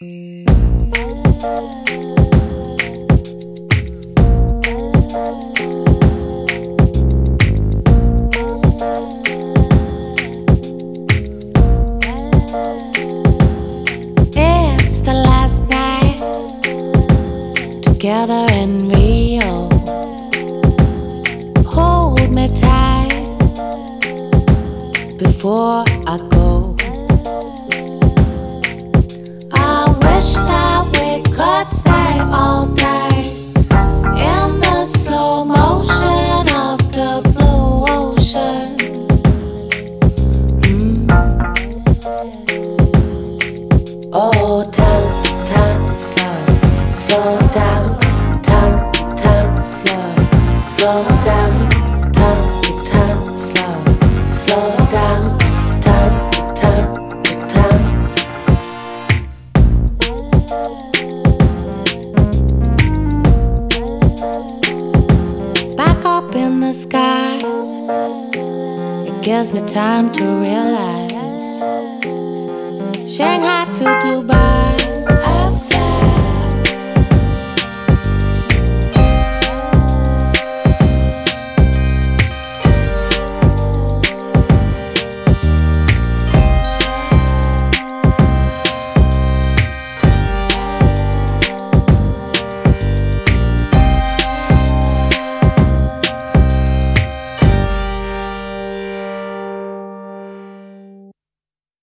It's the last night together in Rio. Hold me tight before I go. I wish that we could stay all day in the slow motion of the blue ocean. Oh, time, slow, slow down, time, slow down, time, slow down, time. Back up in the sky, it gives me time to realize Shanghai to Dubai,